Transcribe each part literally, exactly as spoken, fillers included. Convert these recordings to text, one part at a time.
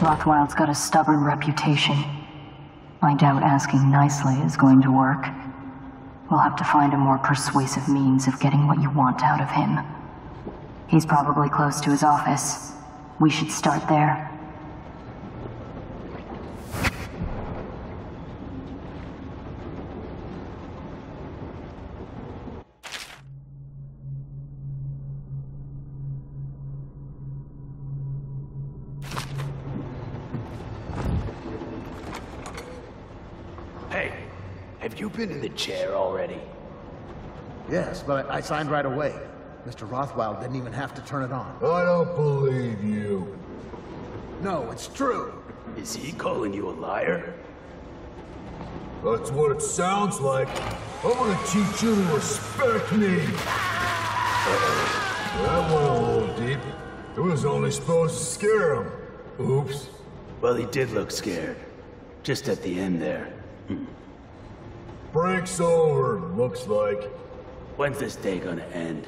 Rothwild's got a stubborn reputation. I doubt asking nicely is going to work. We'll have to find a more persuasive means of getting what you want out of him. He's probably close to his office. We should start there. Have you been in the chair already? Yes, but I signed right away. Mister Rothwild didn't even have to turn it on. I don't believe you. No, it's true. Is he calling you a liar? That's what it sounds like. I'm gonna teach you to respect me. Uh-oh. That went a little deep. It was only supposed to scare him. Oops. Well, he did look scared. Just at the end there. Hmm. Break's over, looks like. When's this day gonna end?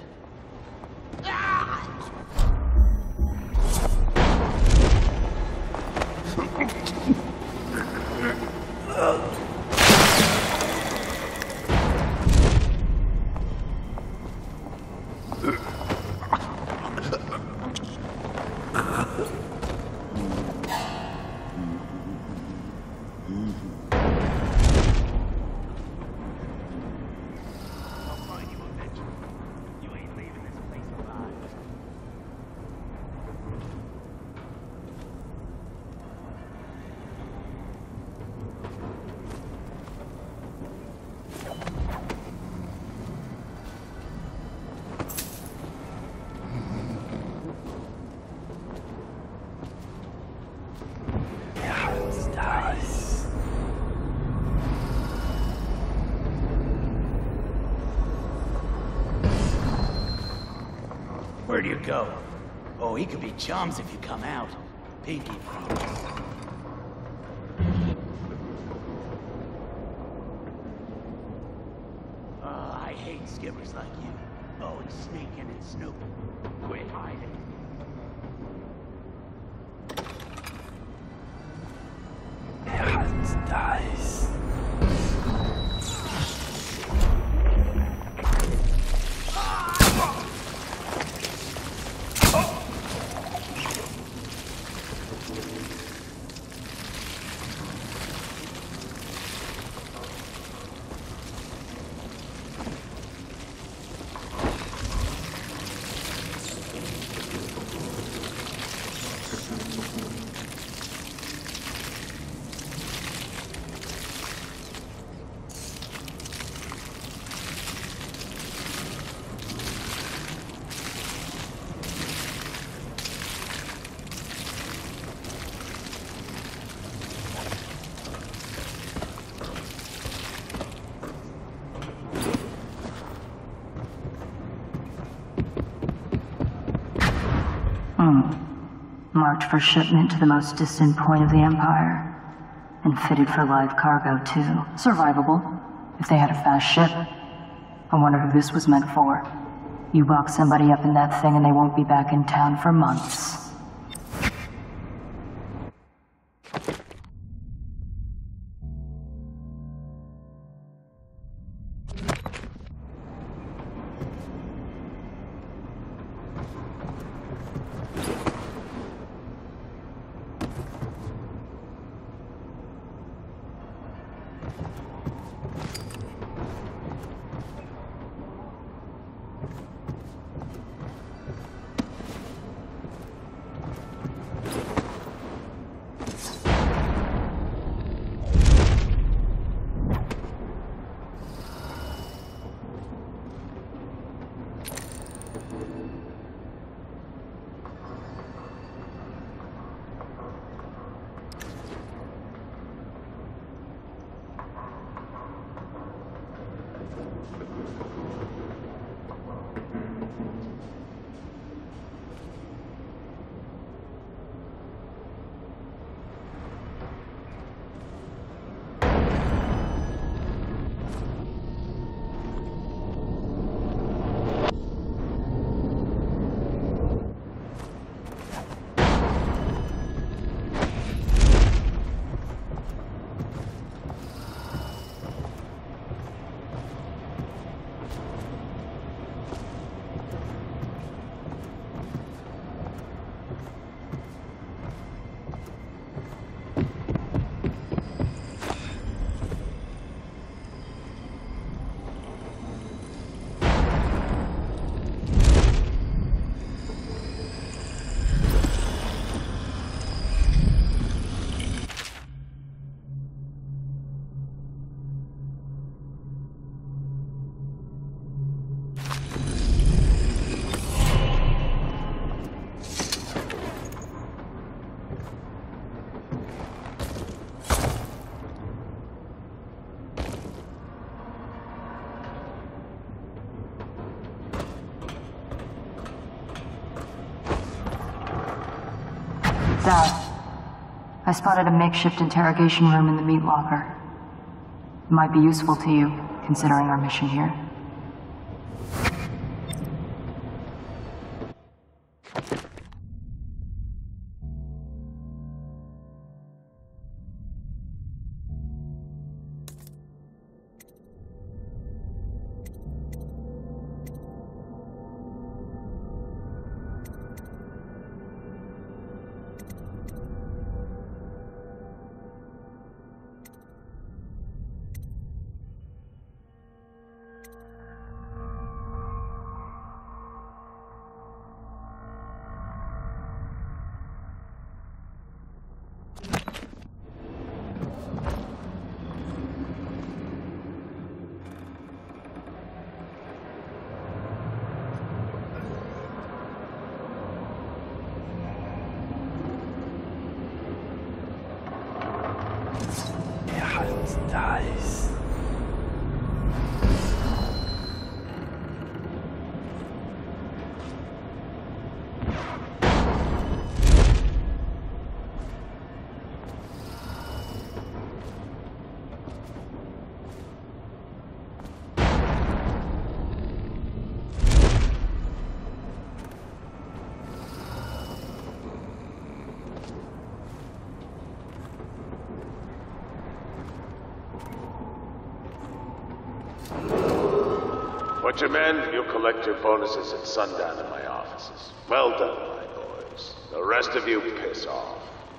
Where do you go? Oh, he could be chums if you come out. Pinky promise. Oh, I hate skippers like you. Always sneaking and snooping. Quit hiding. Hot dice. Marked for shipment to the most distant point of the Empire. And fitted for live cargo, too. Survivable, if they had a fast ship. I wonder who this was meant for. You box somebody up in that thing and they won't be back in town for months. Dad, I spotted a makeshift interrogation room in the meat locker. It might be useful to you, considering our mission here. Nice. Butchermen, you'll collect your bonuses at sundown in my offices. Well done, my boys. The rest of you piss off.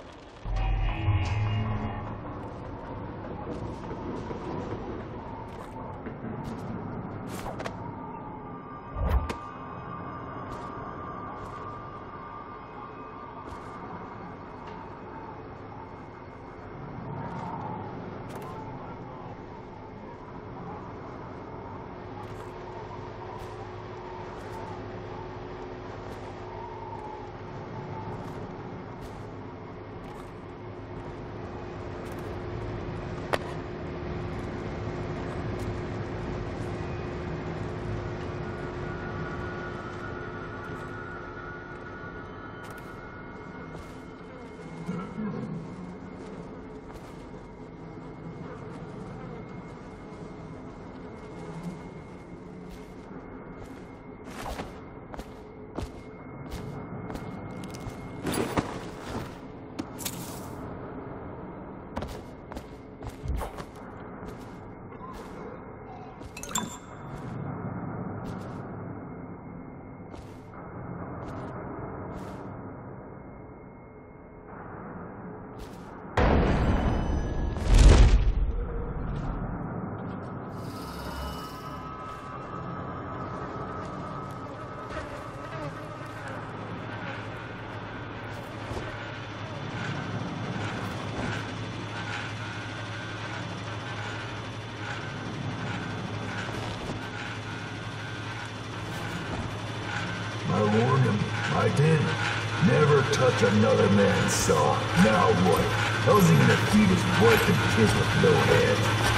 I warned him. I did. Never touch another man's saw. Now what? How's he gonna feed his wife and kids with no head?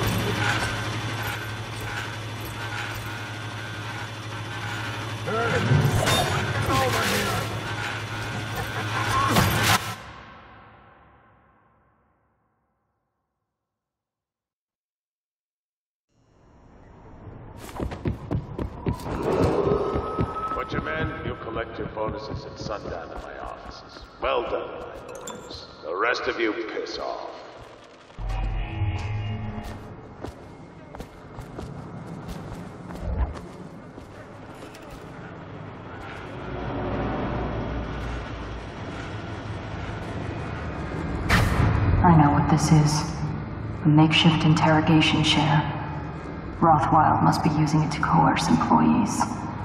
Butchermen, you'll collect your bonuses at sundown in my offices. Well done, my boys. The rest of you piss off. I know what this is. A makeshift interrogation chair. Rothwild must be using it to coerce employees.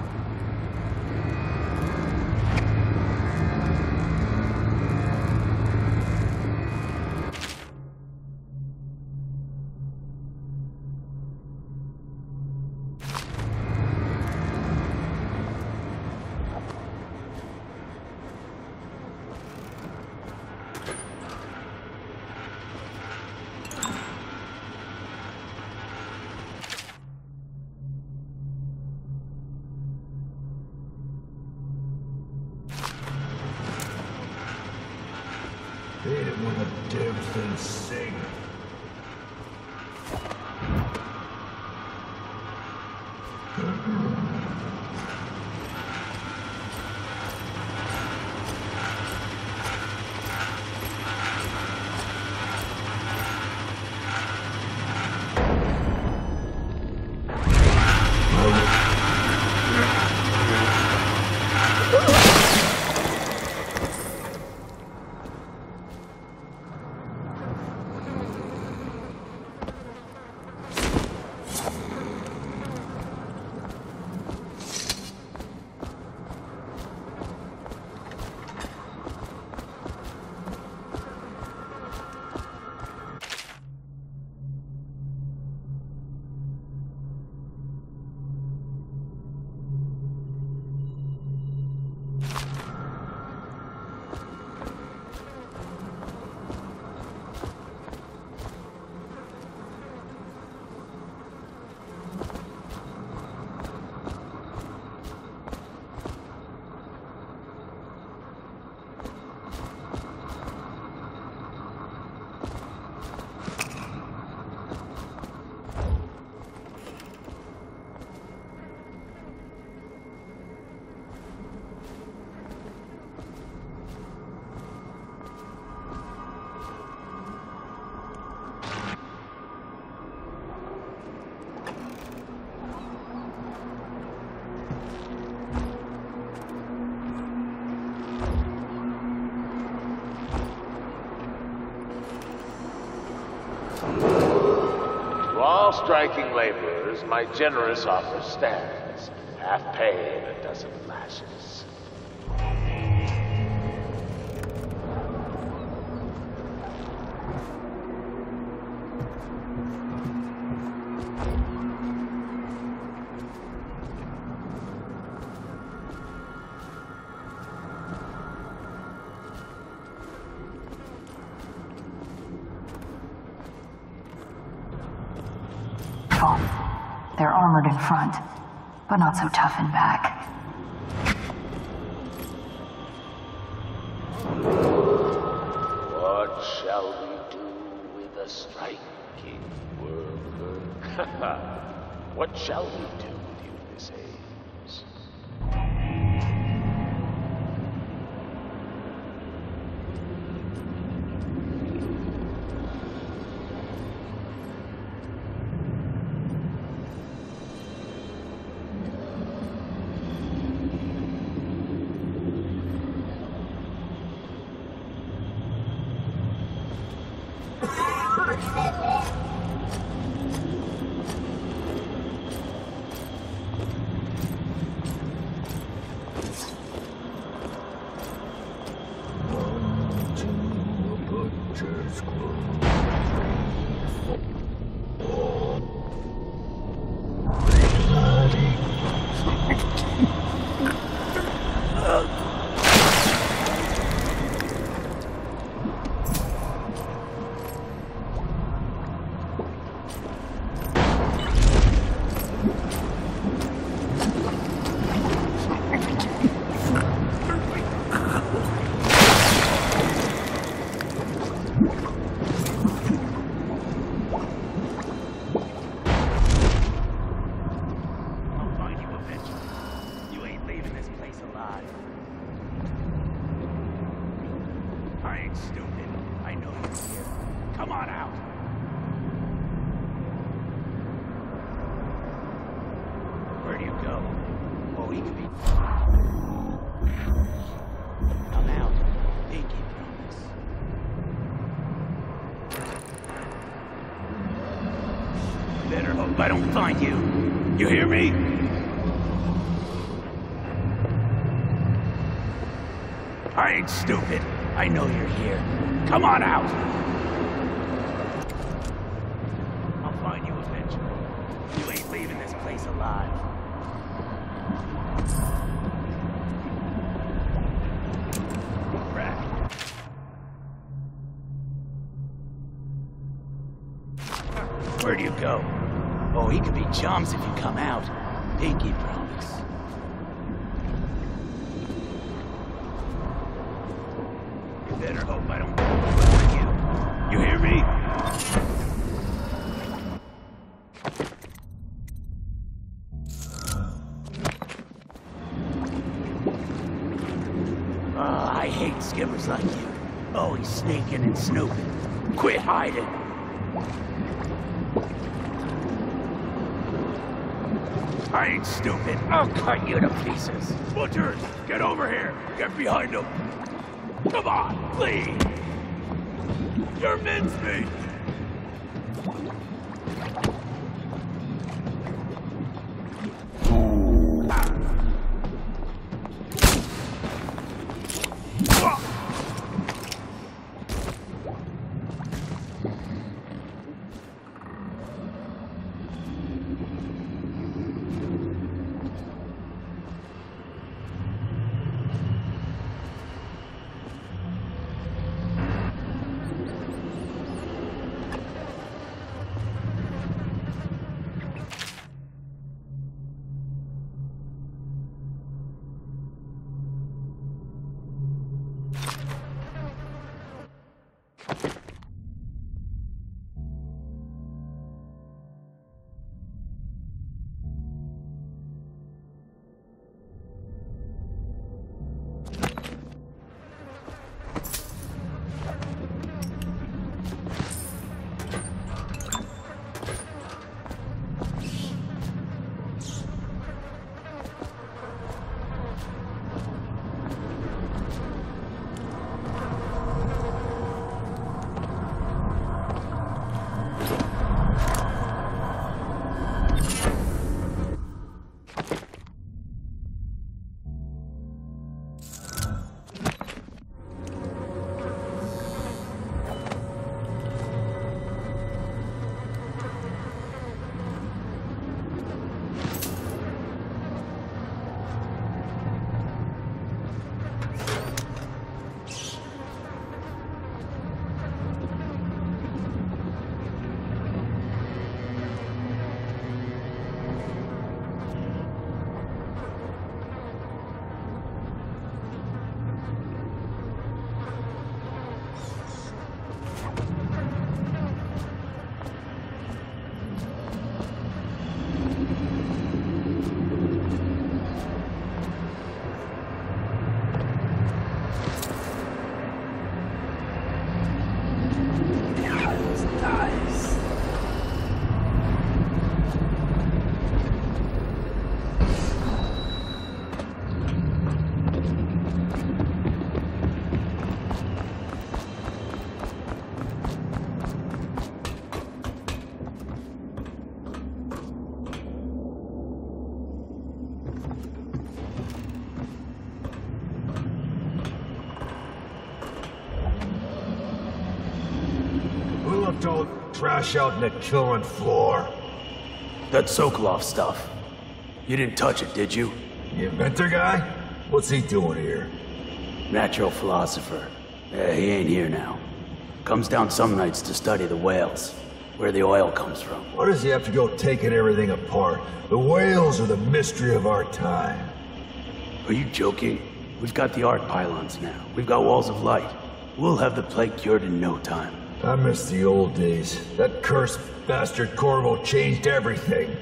Hate it when the damn things sing. all striking laborers, my generous offer stands. Half pay and a dozen lashes. They're armored in front, but not so tough in back. What shall we do with a striking worker? What shall we do with Ulysses? I don't find you. You hear me? I ain't stupid. I know you're here. Come on out! I'll find you eventually. You ain't leaving this place alive. Right. Where do you go? Oh, he could be chums if you come out. Pinky promise. You better hope I don't find you. You hear me? Oh, I hate skippers like you. Always sneaking and snooping. Quit hiding. I ain't stupid. I'll cut you to pieces. Butchers, get over here. Get behind them. Come on, please. You're mincemeat. Don't trash out in the killing floor. That's Sokolov stuff. You didn't touch it, did you? The inventor guy? What's he doing here? Natural philosopher. Yeah, he ain't here now. Comes down some nights to study the whales, where the oil comes from. Why does he have to go taking everything apart? The whales are the mystery of our time. Are you joking? We've got the arc pylons now. We've got walls of light. We'll have the plague cured in no time. I miss the old days. That cursed bastard Corvo changed everything.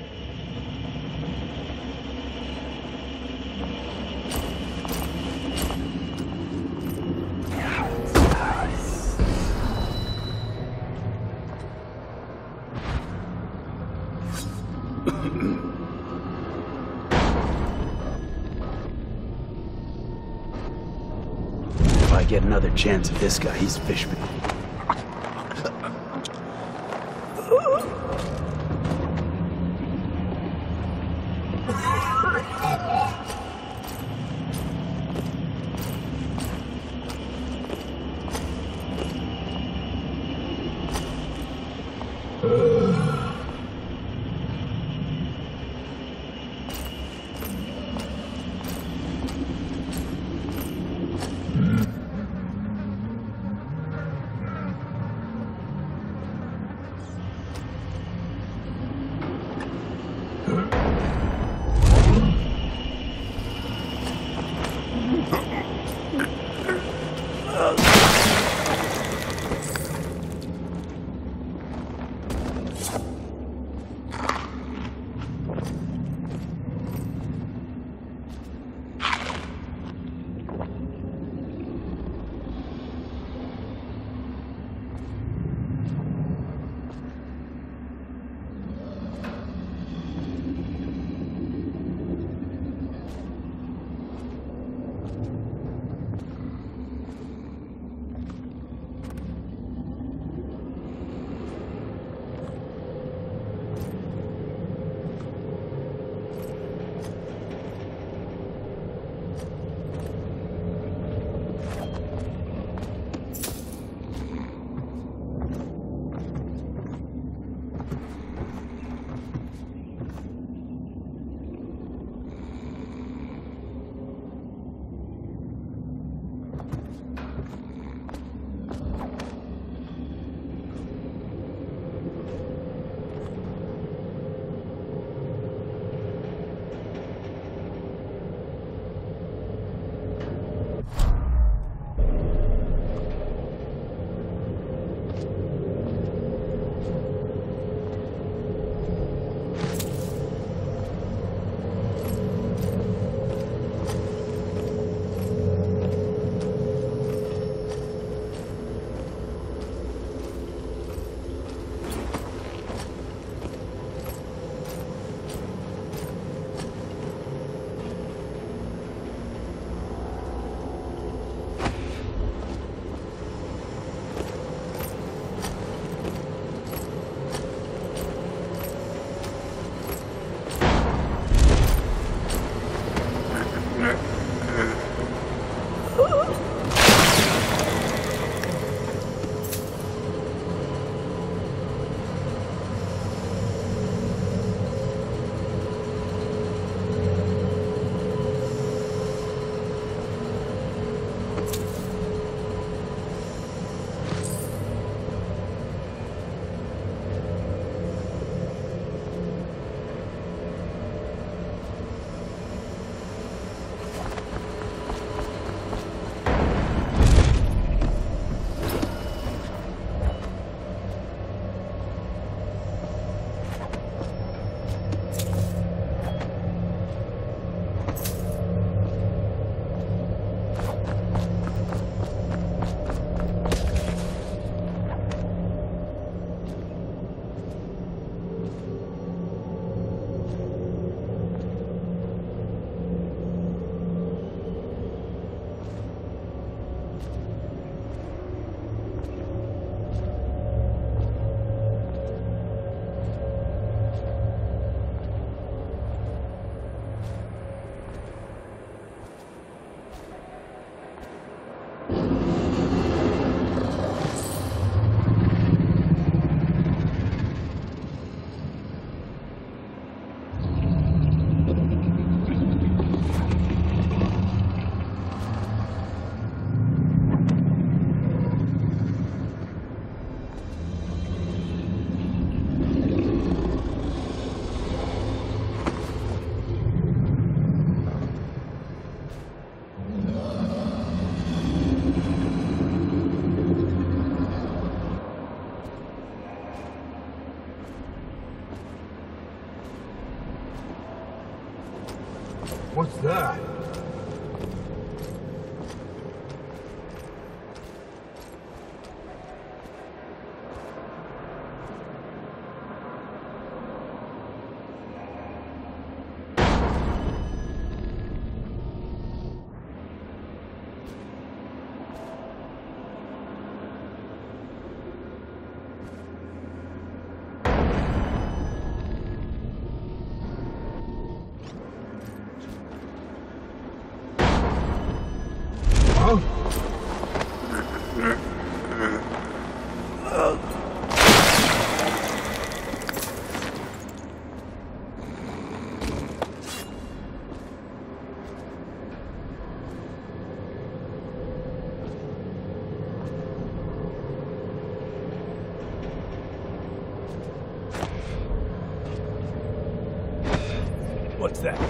If I get another chance at this guy, he's Fishman. What's that?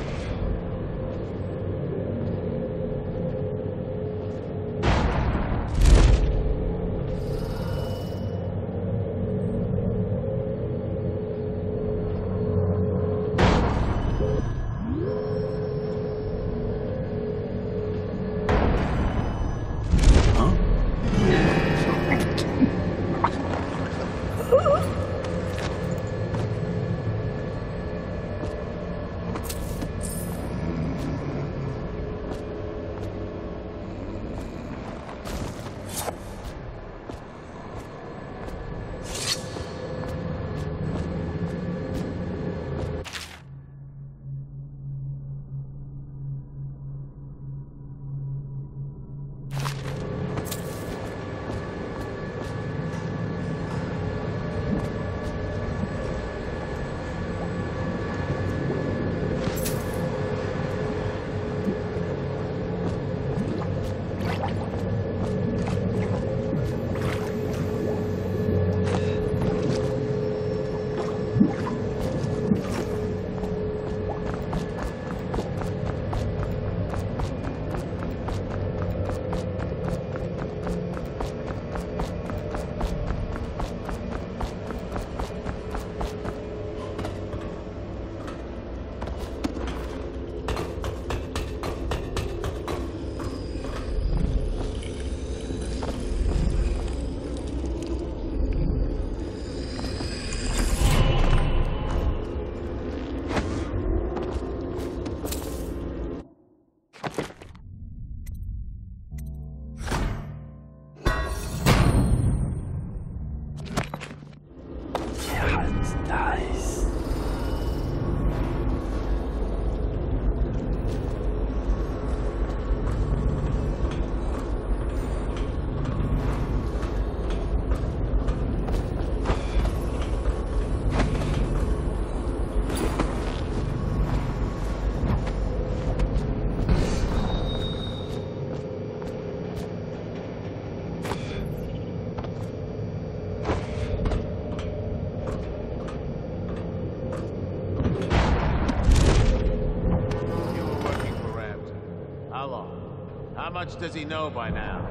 How much does he know by now?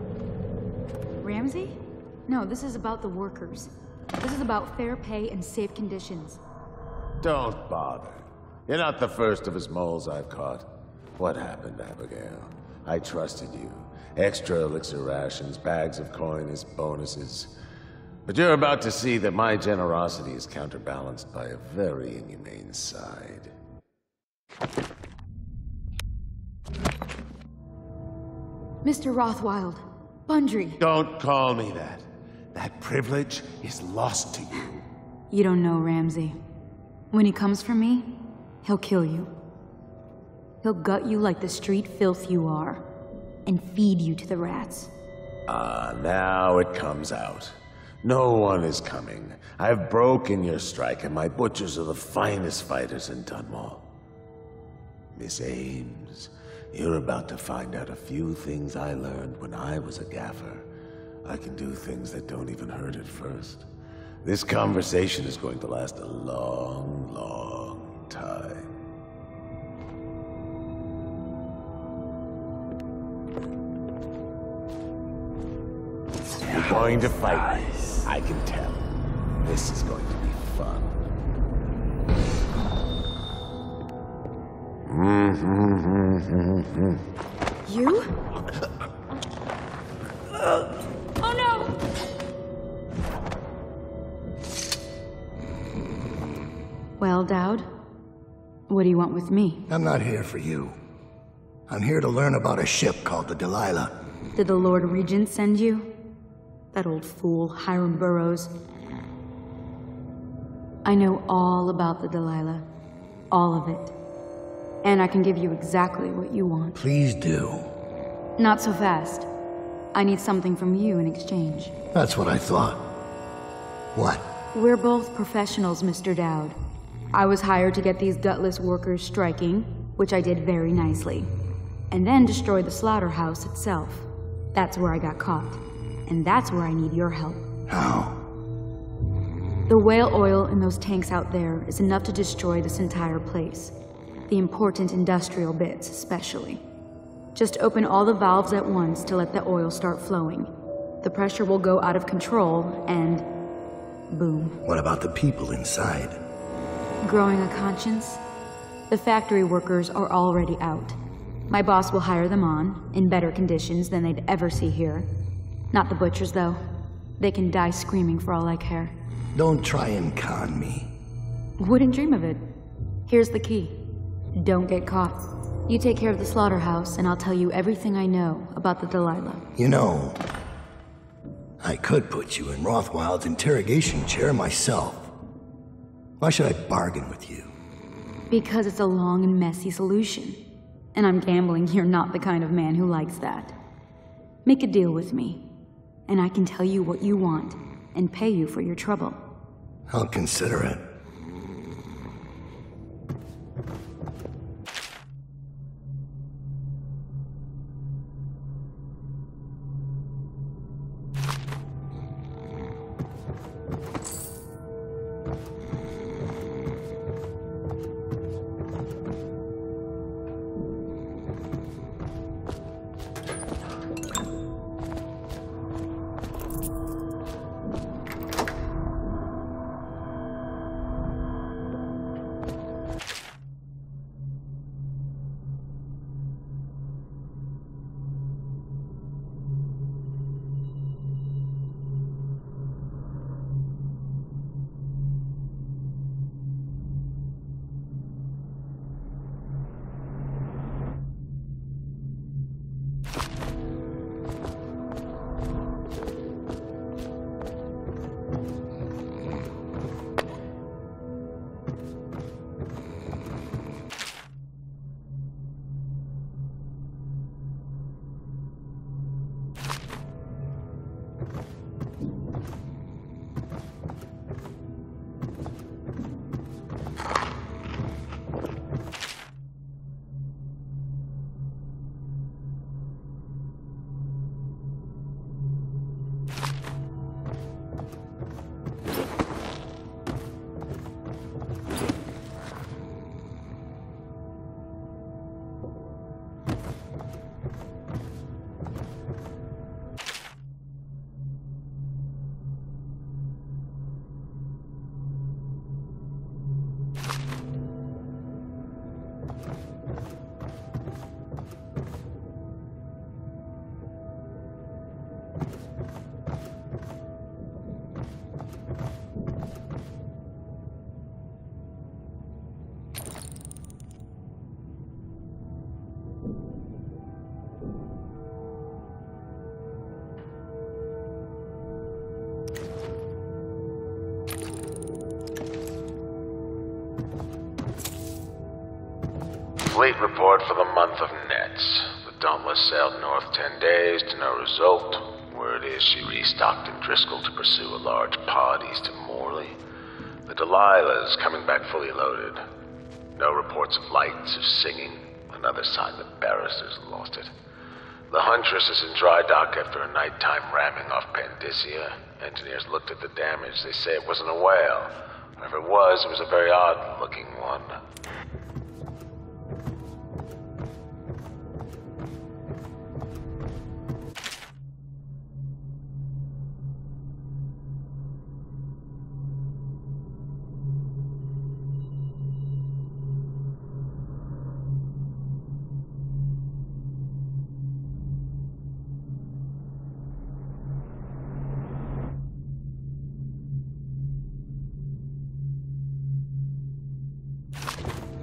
Ramsey? No, this is about the workers. This is about fair pay and safe conditions. Don't bother. You're not the first of his moles I've caught. What happened, Abigail? I trusted you. Extra elixir rations, bags of coin as bonuses. But you're about to see that my generosity is counterbalanced by a very inhumane side. Mister Rothwild, Bundry. Don't call me that. That privilege is lost to you. You don't know Ramsey. When he comes for me, he'll kill you. He'll gut you like the street filth you are, and feed you to the rats. Ah, now it comes out. No one is coming. I've broken your strike, and my butchers are the finest fighters in Dunwall. Miss Ames, you're about to find out a few things I learned when I was a gaffer. I can do things that don't even hurt at first. This conversation is going to last a long, long time. You're going to fight me. I can tell. This is going to be fun. You? Oh no! Well, Dowd, what do you want with me? I'm not here for you. I'm here to learn about a ship called the Delilah. Did the Lord Regent send you? That old fool, Hiram Burrows. I know all about the Delilah. All of it. And I can give you exactly what you want. Please do. Not so fast. I need something from you in exchange. That's what I thought. What? We're both professionals, Mister Dowd. I was hired to get these gutless workers striking, which I did very nicely. And then destroy the slaughterhouse itself. That's where I got caught. And that's where I need your help. How? The whale oil in those tanks out there is enough to destroy this entire place. The important industrial bits, especially. Just open all the valves at once to let the oil start flowing. The pressure will go out of control, and boom. What about the people inside? Growing a conscience? The factory workers are already out. My boss will hire them on, in better conditions than they'd ever see here. Not the butchers, though. They can die screaming for all I care. Don't try and con me. Wouldn't dream of it. Here's the key. Don't get caught. You take care of the slaughterhouse, and I'll tell you everything I know about the Delilah. You know, I could put you in Rothwild's interrogation chair myself. Why should I bargain with you? Because it's a long and messy solution. And I'm gambling you're not the kind of man who likes that. Make a deal with me, and I can tell you what you want, and pay you for your trouble. I'll consider it. Fleet report for the month of Nets. The Dauntless sailed north ten days to no result. Word is she restocked in Driscoll to pursue a large pod east of Morley. The Delilah is coming back fully loaded. No reports of lights or singing. Another sign the barristers lost it. The Huntress is in dry dock after a nighttime ramming off Pandysia. Engineers looked at the damage. They say it wasn't a whale. Whatever it was, it was a very odd-looking one. You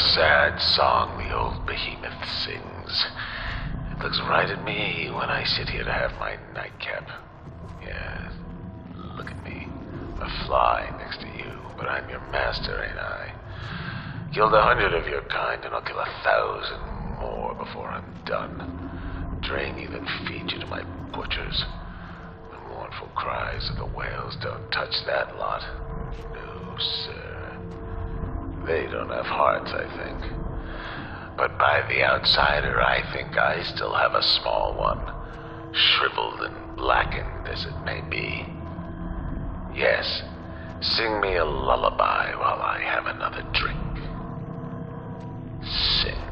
sad song the old behemoth sings. It looks right at me when I sit here to have my nightcap. Yeah, look at me. A fly next to you, but I'm your master, ain't I? Killed a hundred of your kind, and I'll kill a thousand more before I'm done. Drain you, then feed you to my butchers. The mournful cries of the whales don't touch that lot. No, sir. They don't have hearts, I think. But by the outsider, I think I still have a small one. Shriveled and blackened as it may be. Yes, sing me a lullaby while I have another drink. Sing.